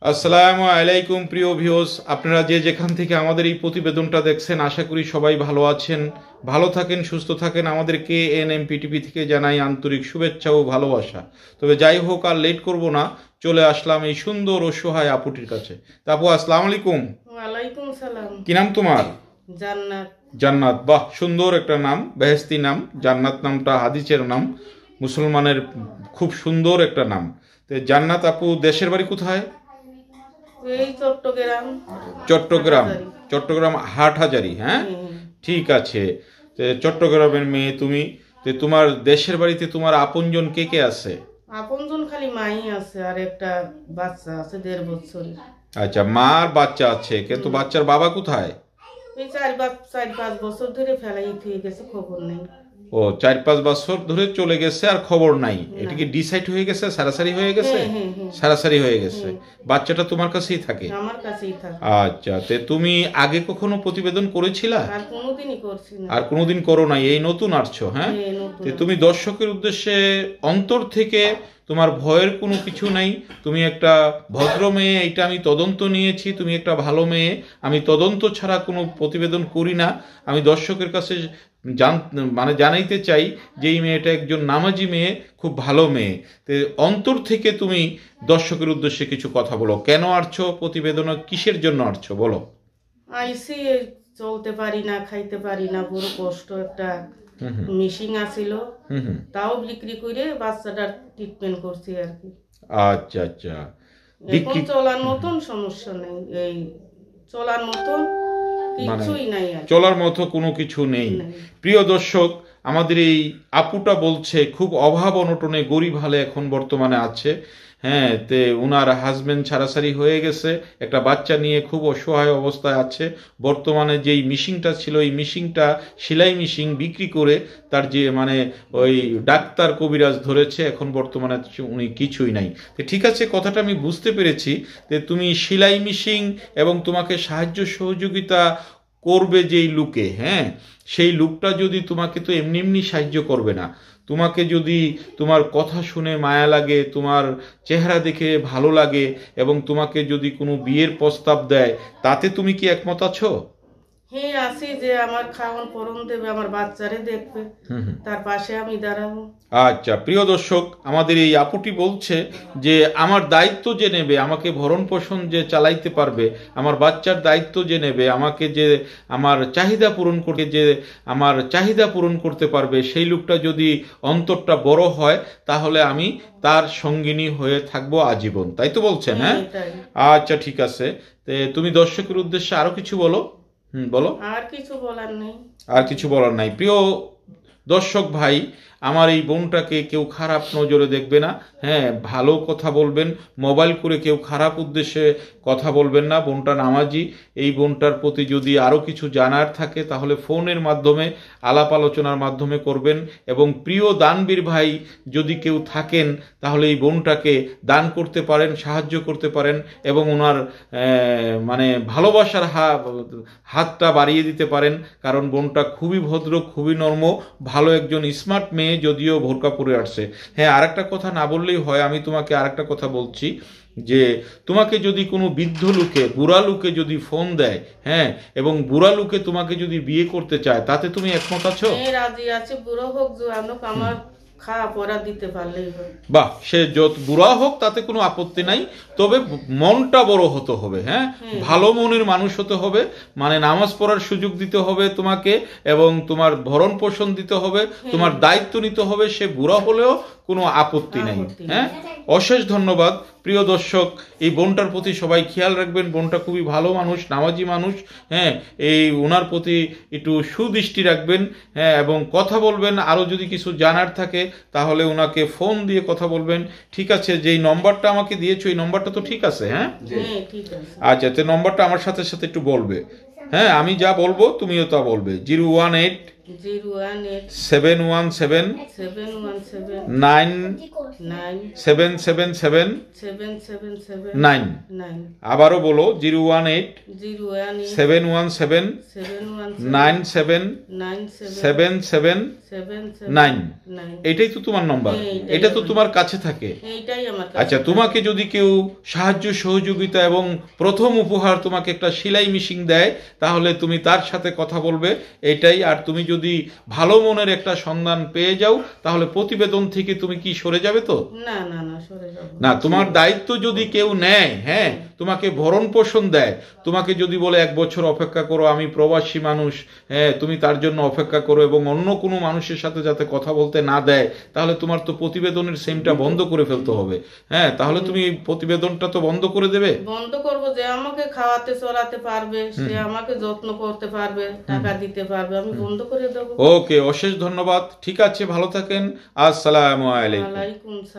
আসসালামু আলাইকুম প্রিয় ভিউয়ার্স, আপনারা যে যেখান থেকে আমাদের এই প্রতিবেদনটা দেখছেন আশা করি সবাই ভালো আছেন, ভালো থাকেন, সুস্থ থাকেন। আমাদের KNMP টিভি থেকে জানাই আন্তরিক শুভেচ্ছা ও ভালোবাসা। তবে যাই হোক, আর লেট করব না, চলে আসলাম এই সুন্দর অসহায় আপুটির কাছে। তা আপু, আসসালামু আলাইকুম। ওয়ালাইকুম সালাম। কি নাম তোমার? জান্নাত। জান্নাত, বাহ, সুন্দর একটা নাম, বেহেশতি নাম। জান্নাত নামটা হাদিসের নাম, মুসলমানের খুব সুন্দর একটা নাম। তো জান্নাত আপু, দেশের বাড়ি কোথায়? এই চট্টগ্রাম। চট্টগ্রাম, চট্টগ্রাম হাটহাজারী। হ্যাঁ, ঠিক আছে। তো চট্টগ্রামের মেয়ে তুমি। তো তোমার দেশের বাড়িতে তোমার আপনজন কে কে আছে? আপনজন খালি মাই আছে আর একটা বাচ্চা আছে 1.5 বছরের। আচ্ছা, মা আর বাচ্চা আছে, কিন্তু বাচ্চার বাবা কোথায়? এই 4-5 বছর ধরে ফেলাই থেকে গেছে, খবর নেই। ও, 4-5 বছর ধরে চলে গেছে আর খবর নাই। এটা কি ডিসাইড হয়ে গেছে, সারাসারি হয়ে গেছে? সারাসারি হয়ে গেছে। বাচ্চাটা তোমার কাছেই থাকে? আমার কাছেই থাকে। আচ্ছা, তে তুমি আগে কখনো প্রতিবেদন করেছিলা? আর কোনোদিনই করছি না। আর কোনোদিন করো নাই, এই নতুন আসছো? হ্যাঁ, তে তুমি দর্শকের উদ্দেশ্যে অন্তর থেকে, তোমার ভয়ের কোনো কিছু নাই, তুমি একটা ভদ্র মেয়ে, এটা আমি তদন্ত নিয়েছি, তুমি একটা ভালো মেয়ে। আমি তদন্ত ছাড়া কোনো প্রতিবেদন করি না। আমি দর্শকের কাছে জানাইতে চাই যে এই মেয়েটা একজন নামাজি মেয়ে, খুব ভালো মেয়ে। তো অন্তর থেকে তুমি দর্শকের উদ্দেশ্যে কিছু কথা বলো। কেন আসছো প্রতিবেদনে, কিসের জন্য আসছো বলো? আইসি, চলতে পারি না, খাইতে পারি না, বড় কষ্ট। একটা মিশিং আছিল, তাও বিক্রি করে বাচ্চাটার ট্রিটমেন্ট করছি আর কি। আচ্ছা আচ্ছা, এখন চলার মতন সমস্যা নেই, এই চলার মতন কিছুই নাই, চলার মতো কোনো কিছু নেই। প্রিয় দর্শক, আমাদের এই আপুটা বলছে খুব অভাব অনটনে, গরিব হালে এখন বর্তমানে আছে। হ্যাঁ, তে উনার হাজবেন্ড ছাড়াছাড়ি হয়ে গেছে, একটা বাচ্চা নিয়ে খুব অসহায় অবস্থায় আছে। বর্তমানে যেই মিশিংটা ছিল, এই মিশিংটা সেলাই মিশিং বিক্রি করে তার যে ওই ডাক্তার কবিরাজ ধরেছে, এখন বর্তমানে উনি কিছুই নাই। তো ঠিক আছে, কথাটা আমি বুঝতে পেরেছি যে তুমি সেলাই মিশিং এবং তোমাকে সাহায্য সহযোগিতা করবে যেই লুকে, হ্যাঁ, সেই লুকটা যদি তোমাকে তো এমনি এমনি সাহায্য করবে না। তোমাকে যদি তোমার কথা শুনে মায়া লাগে, তোমার চেহারা দেখে ভালো লাগে এবং তোমাকে যদি কোনো বিয়ের প্রস্তাব দেয়, তাতে তুমি কি একমত আছো? হ্যাঁ, আছি, যে আমার খাওয়ান পরন দেবে, আমার বাচ্চারে দেখবে, তার পাশে আমি দাঁড়াবো। আচ্ছা, প্রিয় দর্শক, আমাদের এই আপুটি বলছে যে আমার দায়িত্ব যে নেবে, আমাকে ভরণ পোষণ যে চালাইতে পারবে, আমার বাচ্চার দায়িত্ব যে নেবে, আমাকে যে আমার চাহিদা পূরণ করতে পারবে, সেই লোকটা যদি অন্তরটা বড় হয়, তাহলে আমি তার সঙ্গিনী হয়ে থাকবো আজীবন। তাই তো বলছেন? হ্যাঁ, আচ্ছা, ঠিক আছে। তুমি দর্শকের উদ্দেশ্যে আরো কিছু বলো। বলো। আর কিছু বলার নেই। আর কিছু বলার নাই। প্রিয় দর্শক ভাই, আমার এই বোনটাকে কেউ খারাপ নজরে দেখবে না। হ্যাঁ, ভালো কথা বলবেন, মোবাইল করে কেউ খারাপ উদ্দেশ্যে কথা বলবেন না। বোনটা নামাজি। এই বোনটার প্রতি যদি আরও কিছু জানার থাকে তাহলে ফোনের মাধ্যমে, আলাপ আলোচনার মাধ্যমে করবেন। এবং প্রিয় দানবীর ভাই যদি কেউ থাকেন, তাহলে এই বোনটাকে দান করতে পারেন, সাহায্য করতে পারেন এবং ওনার ভালোবাসার হাতটা বাড়িয়ে দিতে পারেন। কারণ বোনটা খুবই ভদ্র, খুবই নর্ম, ভালো একজন স্মার্ট মেয়ে, যদিও বোরকা পরে আসছে। হ্যাঁ, আরেকটা কথা না বললেই হয়, আমি তোমাকে আরেকটা কথা বলছি যে তোমাকে যদি কোনো বৃদ্ধ লোকে, বুড়া লোকে যদি ফোন দেয়, হ্যাঁ, এবং বুড়া লোকে তোমাকে যদি বিয়ে করতে চায়, তাতে তুমি একমত আছো? রাজি আছি, বুড়ো হোক জোয়ান হোক, আমার খাওয়া পড়া দিতে পারলেই হয়। বাহ, সে যত বুড়া হোক তাতে কোনো আপত্তি নাই, তবে মনটা বড় হতে হবে। হ্যাঁ, ভালো মনের মানুষ হতে হবে, নামাজ পড়ার সুযোগ দিতে হবে তোমাকে এবং তোমার ভরণ পোষণ দিতে হবে, তোমার দায়িত্ব নিতে হবে। সে বুড়া হলেও কোনো আপত্তি নাই। হ্যাঁ, অশেষ ধন্যবাদ। প্রিয় দর্শক, এই বোনটার প্রতি সবাই খেয়াল রাখবেন। বোনটা খুবই ভালো মানুষ, নামাজি মানুষ। হ্যাঁ, এই ওনার প্রতি একটু সুদৃষ্টি রাখবেন। হ্যাঁ, এবং কথা বলবেন, আরও যদি কিছু জানার থাকে তাহলে ওনাকে ফোন দিয়ে কথা বলবেন। ঠিক আছে, যেই নম্বরটা আমাকে দিয়েছো এই নম্বরটা তো ঠিক আছে? হ্যাঁ, আচ্ছা, তো নম্বরটা আমার সাথে সাথে একটু বলবে। হ্যাঁ, আমি যা বলবো তুমিও তা বলবে। 018 018 717 717 9777 777 9 9 আবারও বলো 018 018 717 717 9777 77 9 9 এটাই তো তোমার নম্বর, হ্যাঁ, এটাই এটা তো আমার- তোমার কাছে থাকে। এইটাই আমার কাছে। আচ্ছা, তোমাকে যদি কেউ সাহায্য সহযোগিতা এবং প্রথম উপহার তোমাকে একটা সেলাই মেশিন দেয়, তাহলে তুমি তার সাথে কথা বলবে এটাই। আর তুমি যদি ভালো মনের একটা সন্ধান পেয়ে যাও, তাহলে প্রতিবেদন থেকে তুমি কি সরে যাবে তো? না না না, সরে যাব না, তোমার দায়িত্ব যদি কেউ নেয়, হ্যাঁ, তোমাকে ভরণ পোষণ দেয়, তোমাকে যদি বলে 1 বছর অপেক্ষা করো, আমি প্রবাসী মানুষ, হ্যাঁ, তুমি তার জন্য অপেক্ষা করো এবং অন্য কোনো মানুষের সাথে যাতে কথা বলতে না দেয়, তাহলে তোমার তো প্রতিবেদনের সিমটা বন্ধ করে ফেলতে হবে। হ্যাঁ, তাহলে তুমি প্রতিবেদনটা তো বন্ধ করে দেবে। বন্ধ করব, যে আমাকে খাওয়াতে চড়াতে পারবে, সে আমাকে যত্ন করতে পারবে, টাকা দিতে পারবে, আমি বন্ধ করে দেবো। ওকে, অশেষ ধন্যবাদ। ঠিক আছে, ভালো থাকেন। আসসালামু আলাইকুম। ওয়ালাইকুম